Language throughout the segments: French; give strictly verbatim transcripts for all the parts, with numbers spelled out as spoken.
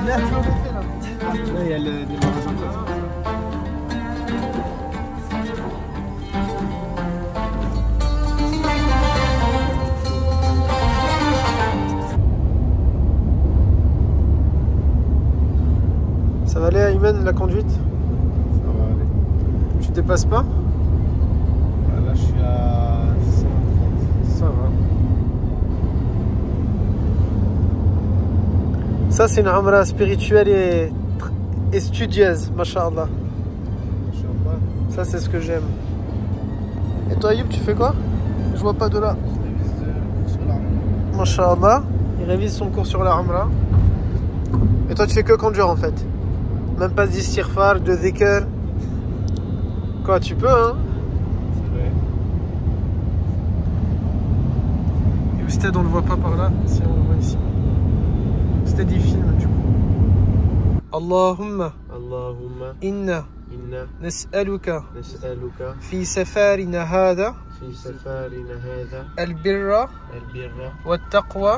Là, tu vois, fait là. Là, il y a le démarrage en place. Ça va aller, Ayman, la conduite? Ça va aller. Tu dépasses pas? Là, je suis à cent trente. Ça va. Ça, c'est une umrah spirituelle et, et studieuse, masha'Allah. Ça, c'est ce que j'aime. Et toi, Ayoub, tu fais quoi? Je vois pas de là. Je révise le cours sur la Masha'Allah. Il révise son cours sur la umrah. Et toi, tu fais que conduire en fait? Même pas d'istighfar, de dhikr. Quoi, tu peux, hein? C'est vrai. Et Ousted, on le voit pas par là. Si, on le voit ici. Ousted, il filme du coup. Allahumma. Allahumma Inna. inna nas'aluka. nas'aluka في سفارنا هذا في سفرنا هذا البر البر والتقوى.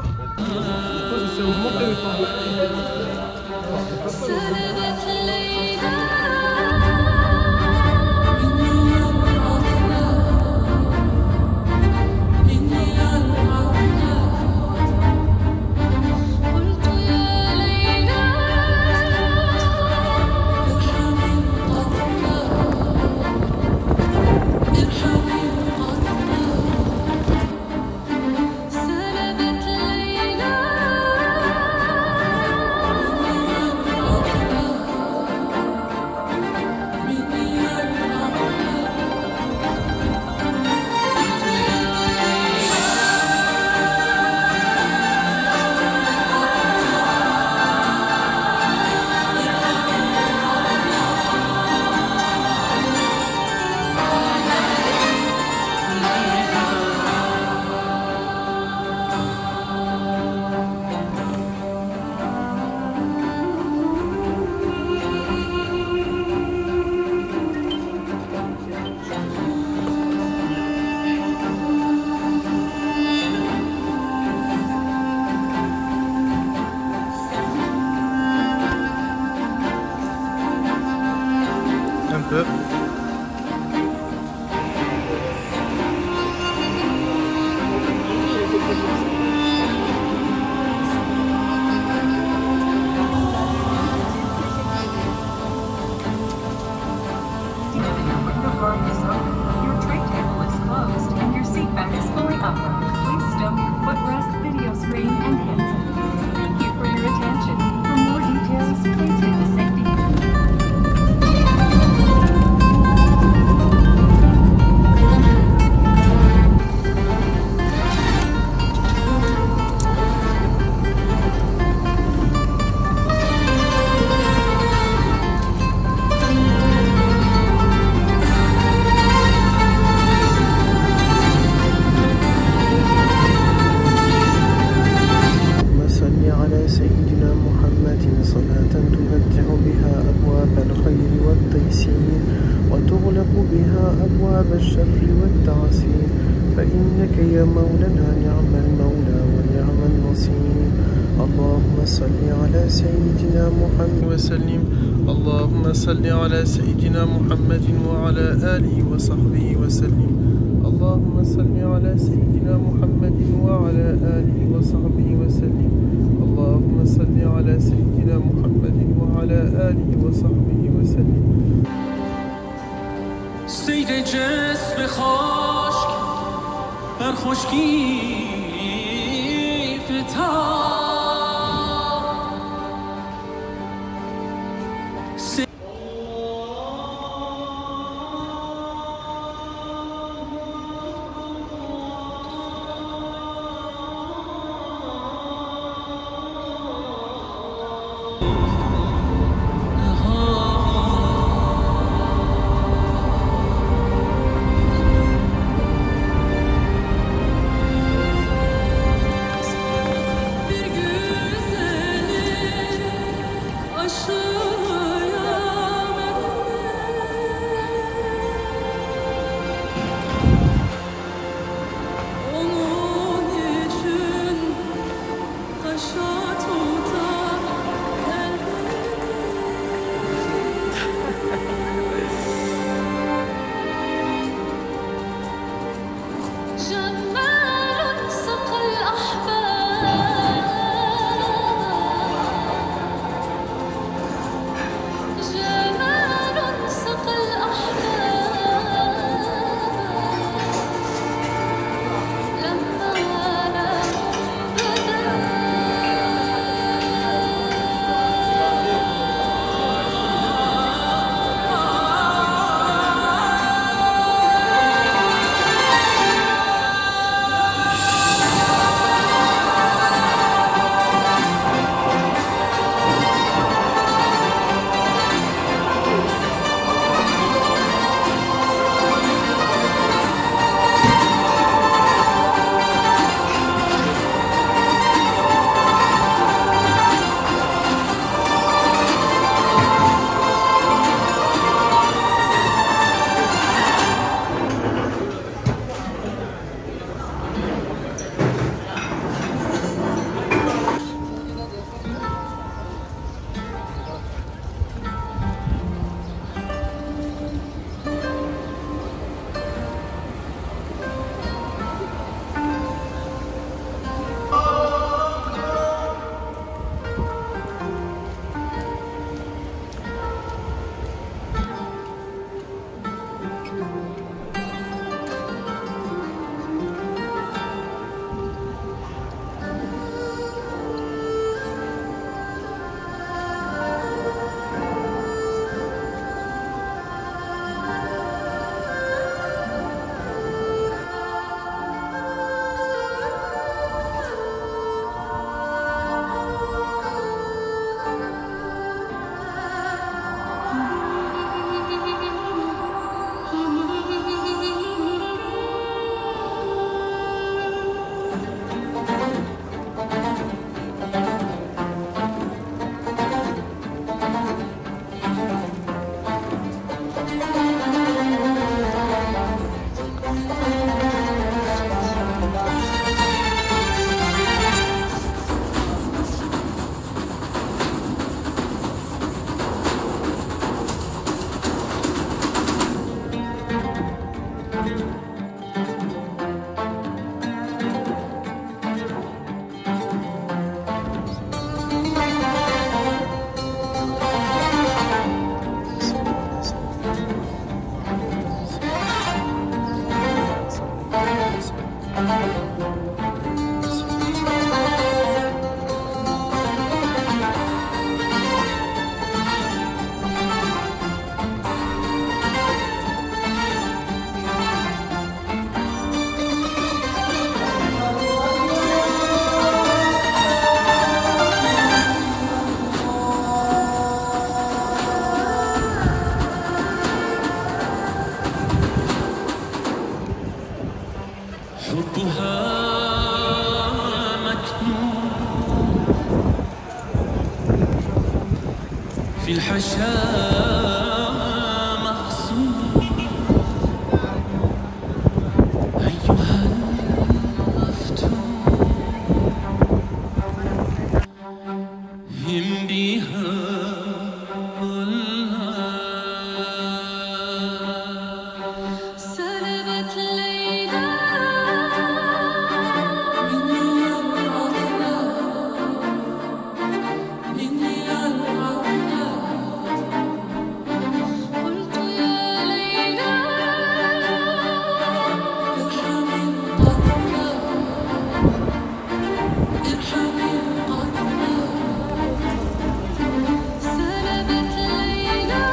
Un peu. Your tray table is closed and your seat back is fully upright. Please stow your footrest, video screen, and handset. Thank you for your attention. For more details, please hit the safety button. على سيدنا محمد صلاة تفتح بها أبواب الخير والتيسير وتغلق بها أبواب الشر والتعسير فإنك يا مولانا نعم المولى ونعم النصير. اللهم صل على سيدنا محمد وسلم. اللهم صل على سيدنا محمد وعلى آله وصحبه وسلم. اللهم صل على سيدنا محمد وعلى آله وصحبه وسلم. اللهم صل على سيدنا محمد وعلى آله وصحبه وسلم. سید جسم خشک بر خشکی فتاد في الحشا مخزون أيها المفتون هم بها سلبت ليلى مني الرحمن قلت يا ليلى ارحمي القتلى ارحمي القتلى سلبت ليلى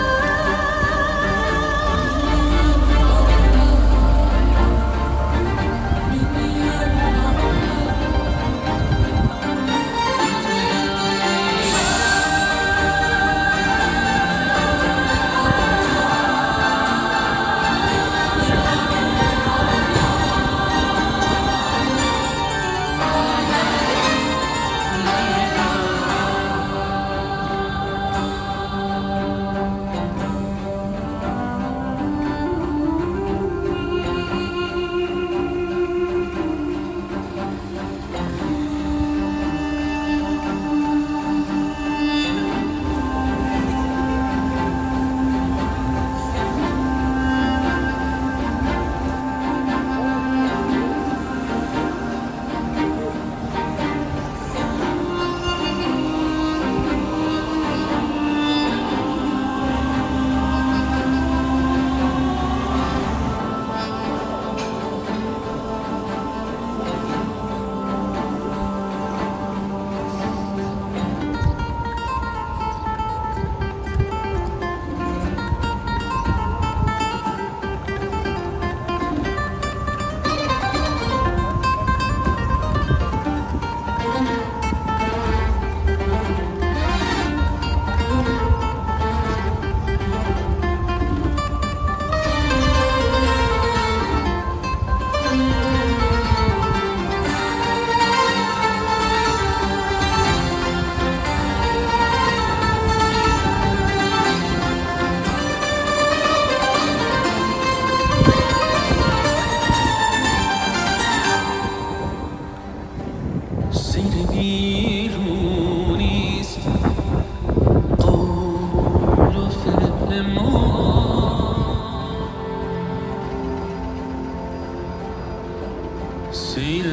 سیر بیرونیست قول و فعل ما سیر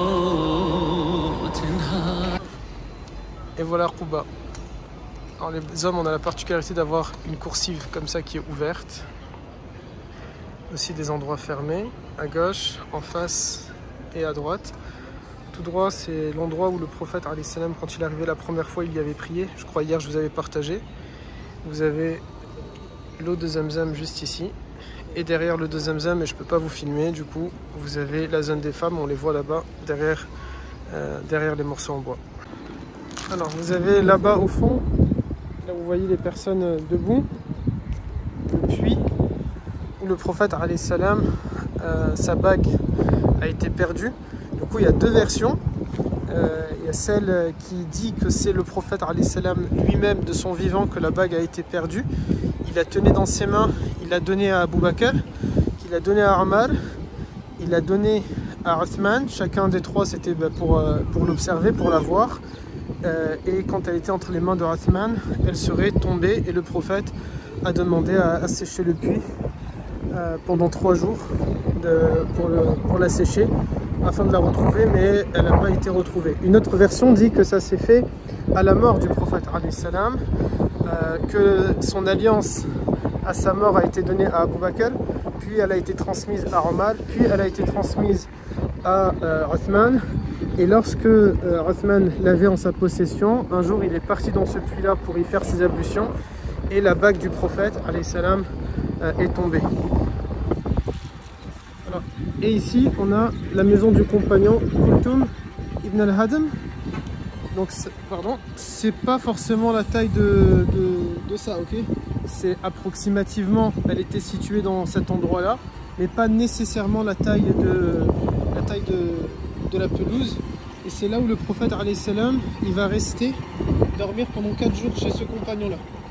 باطن ها. Et voilà Quba. Alors les hommes, on a la particularité d'avoir une coursive comme ça qui est ouverte. Aussi des endroits fermés, à gauche, en face et à droite. Tout droit, c'est l'endroit où le prophète, alayhi salam, quand il est arrivé la première fois, il y avait prié. Je crois hier, je vous avais partagé. Vous avez l'eau de Zamzam juste ici. Et derrière l'eau de Zamzam, et je ne peux pas vous filmer, du coup, vous avez la zone des femmes, on les voit là-bas, derrière, euh, derrière les morceaux en bois. Alors, vous avez là-bas au fond, là où vous voyez les personnes debout, le puits où le prophète, alayhi salam, euh, sa bague a été perdue. Du coup, il y a deux versions. Euh, il y a celle qui dit que c'est le prophète alayhi salam lui-même de son vivant que la bague a été perdue. Il la tenait dans ses mains, il l'a donnée à Abu Bakr, il l'a donnée à Omar, il l'a donnée à Uthman. Chacun des trois, c'était pour, pour l'observer, pour la voir. Euh, et quand elle était entre les mains de Uthman, elle serait tombée et le prophète a demandé à, à sécher le puits euh, pendant trois jours de, pour, le, pour la sécher afin de la retrouver, mais elle n'a pas été retrouvée. Une autre version dit que ça s'est fait à la mort du prophète alayhi salam, euh, que son alliance à sa mort a été donnée à Abu Bakr, puis elle a été transmise à Omar, puis elle a été transmise à euh, Uthman. Et lorsque euh, Uthman l'avait en sa possession, un jour il est parti dans ce puits-là pour y faire ses ablutions, et la bague du prophète alayhi salam euh, est tombée. Alors, et ici on a la maison du compagnon Kulthum ibn al-Hadam. Donc pardon, c'est pas forcément la taille de, de, de ça, ok? C'est approximativement, elle était située dans cet endroit-là, mais pas nécessairement la taille de la taille de, de la pelouse. Et c'est là où le prophète alayhi salam, il va rester dormir pendant quatre jours chez ce compagnon-là.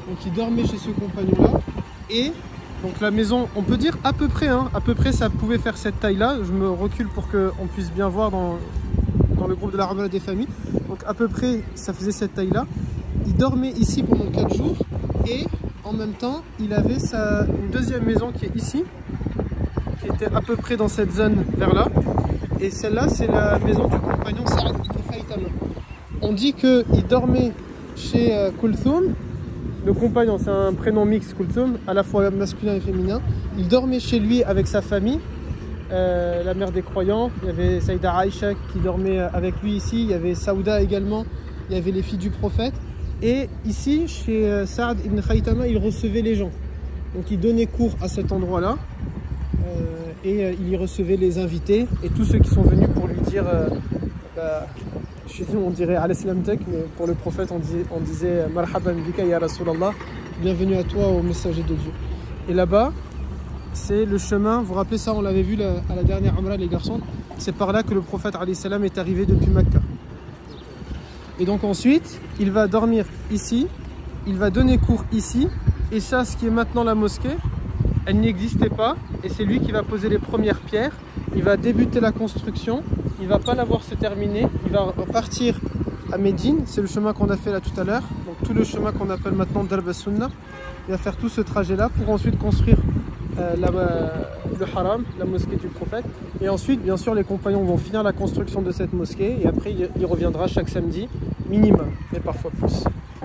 Donc il dormait chez ce compagnon-là. Et donc la maison, on peut dire à peu près, hein, à peu près ça pouvait faire cette taille-là. Je me recule pour qu'on puisse bien voir dans, dans le groupe de la Ramada des familles. Donc à peu près ça faisait cette taille-là. Il dormait ici pendant quatre jours et en même temps il avait sa, une deuxième maison qui est ici, qui était à peu près dans cette zone vers là. Et celle-là c'est la maison du compagnon Saad ibn Khaythama. On dit qu'il dormait chez euh, Kulthum. Le compagnon, c'est un prénom mixte, Kulthum, à la fois masculin et féminin. Il dormait chez lui avec sa famille, euh, la mère des croyants. Il y avait Saïda Aïcha qui dormait avec lui ici. Il y avait Saouda également. Il y avait les filles du prophète. Et ici, chez euh, Saad ibn Khaythama, il recevait les gens. Donc il donnait cours à cet endroit-là. Euh, et euh, il y recevait les invités et tous ceux qui sont venus pour lui dire... Euh, bah, chez nous on dirait al-Islam Tek, mais pour le prophète on disait, on disait Marhaban bika ya Rasulallah, bienvenue à toi au messager de Dieu. Et là-bas, c'est le chemin, vous vous rappelez ça, on l'avait vu la, à la dernière Umrah les garçons, c'est par là que le prophète alayhi salam est arrivé depuis Mecca. Et donc ensuite, il va dormir ici, il va donner cours ici, et ça, ce qui est maintenant la mosquée, elle n'existait pas, et c'est lui qui va poser les premières pierres, il va débuter la construction. Il va pas l'avoir se terminer, il va partir à Médine, c'est le chemin qu'on a fait là tout à l'heure, donc tout le chemin qu'on appelle maintenant Darb al-Sunnah. Il va faire tout ce trajet là pour ensuite construire euh, la, euh, le haram, la mosquée du prophète. Et ensuite, bien sûr, les compagnons vont finir la construction de cette mosquée et après il, il reviendra chaque samedi, minimum, mais parfois plus.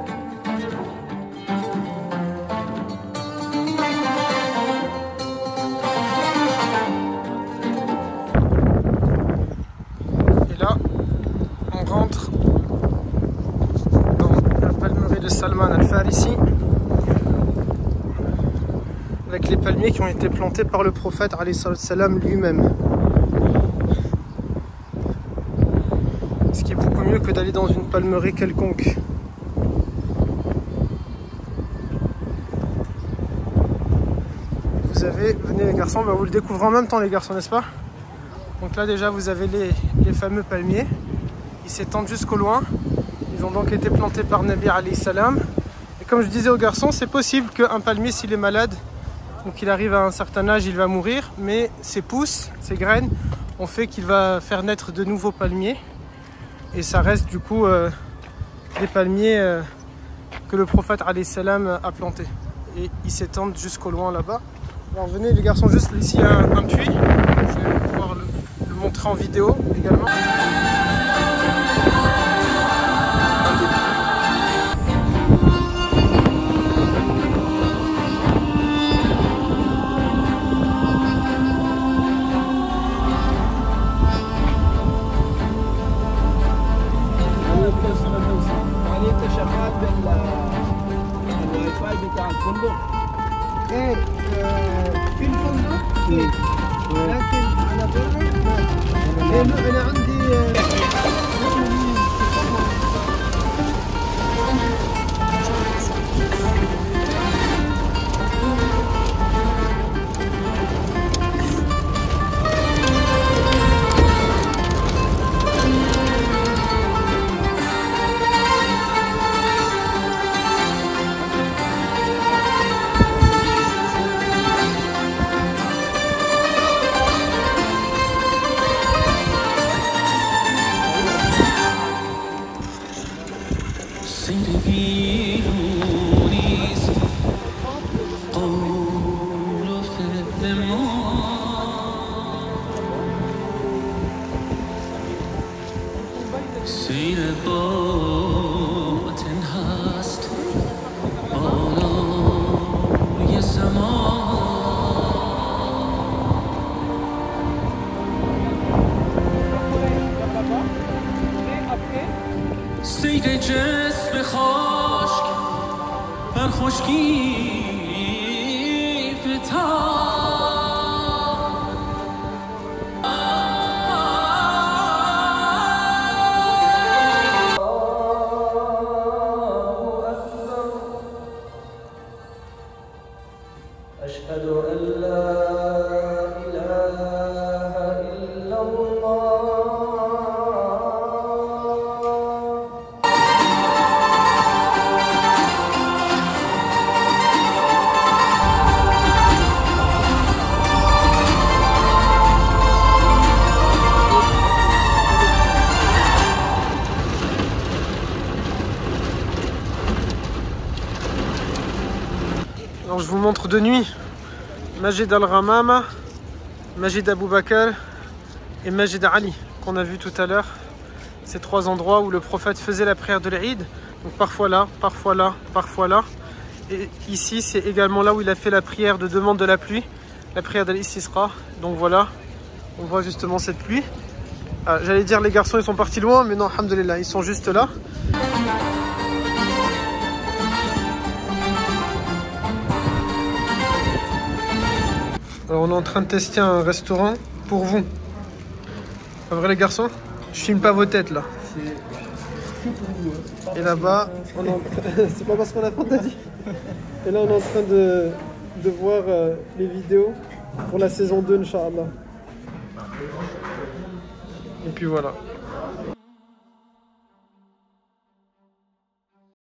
Salman al-Farisi, avec les palmiers qui ont été plantés par le prophète alayhi salam lui-même. Ce qui est beaucoup mieux que d'aller dans une palmerie quelconque. Vous avez, venez les garçons, bah vous le découvrez en même temps les garçons, n'est-ce pas? Donc là déjà vous avez les, les fameux palmiers, ils s'étendent jusqu'au loin. Ils ont donc été plantés par Nabi alayhi salam. Et comme je disais aux garçons, c'est possible qu'un palmier, s'il est malade, donc il arrive à un certain âge, il va mourir, mais ses pousses, ses graines, ont fait qu'il va faire naître de nouveaux palmiers. Et ça reste du coup euh, des palmiers euh, que le prophète alayhi salam a plantés. Et ils s'étendent jusqu'au loin là-bas. Alors venez les garçons, juste ici il y a un, un puits. Je vais pouvoir le, le montrer en vidéo également. ايه في الفندق في لكن على برا ما ايه انا عندي سیر جسم خشک بر خشکی فتاد أشهد أن لا إله إلا الله je vous montre de nuit Majid al-Ghamama, Majid Abu Bakr et Majid Ali qu'on a vu tout à l'heure. Ces trois endroits où le prophète faisait la prière de l'Eid. Donc parfois là, parfois là, parfois là. Et ici, c'est également là où il a fait la prière de demande de la pluie, la prière de l'Istisqa. Donc voilà, on voit justement cette pluie. Ah, j'allais dire les garçons ils sont partis loin, mais non, alhamdoulilah, ils sont juste là. Alors on est en train de tester un restaurant pour vous. Pas vrai les garçons? Je filme pas vos têtes là. Et là-bas, on est en train... c'est pas parce qu'on a fantasy. Et là on est en train de, de voir euh, les vidéos pour la saison deux, Inch'Allah. Et puis voilà.